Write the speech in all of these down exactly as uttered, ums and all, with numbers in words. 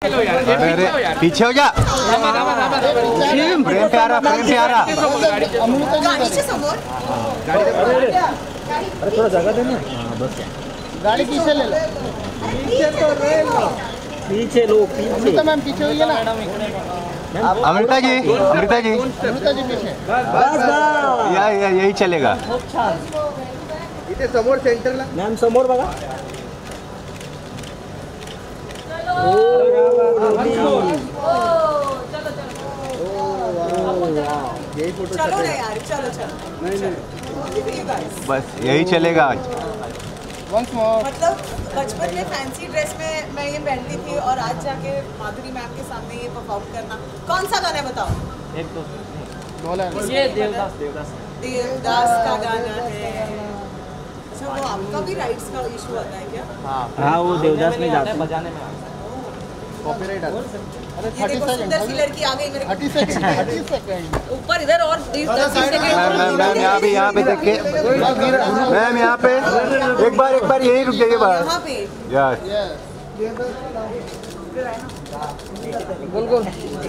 अरे पीछे हो जा। प्रेम प्यारा प्रेम प्यारा थोड़ा जगह देना। बस गाड़ी पीछे ले लो। पीछे तो लो, पीछे लो पीछे। तो मैम पीछे हुई है ना। अमृता जी अमृता जी अमृता जी पीछे। या या यही चलेगा। इथे समोर सेंटरला मॅम समोर बघा। यही फोटो चलो ना यार, चलो चलो नहीं नहीं बस यही चलेगा आज। Once more. मतलब बचपन में फैंसी ड्रेस में मैं ये पहनती थी और आज जाके माधुरी मैम के सामने ये परफॉर्म करना। कौन सा गाना है बताओ? एक तो बोला ये देवदास देवदास देवदास का गाना है। अच्छा, वो आपका भी राइट्स का इशू आता है क्या? हाँ हाँ, वो देवदास में जाते हैं बजाने में। कॉपीराइट आता है। अरे ये देखो सुंदर सी लड़की आ गई मेरे तीस सेकंड तीस सेकंड ऊपर इधर और बीस दस सेकंड। मैम मैम यहाँ पे यहाँ पे देखिए मैम यहाँ पे एक बार एक बार यही रुक जाइए बाहर। यहाँ पे यस गोल गोल।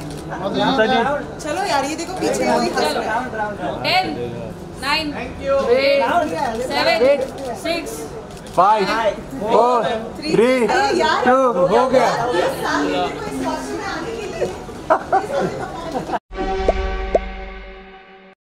चलो यार, ये देखो पीछे वही हंस रहा है। Ten nine eight seven six five four three two हो गया। ये सामने देखो, इस वॉच में आने के लिए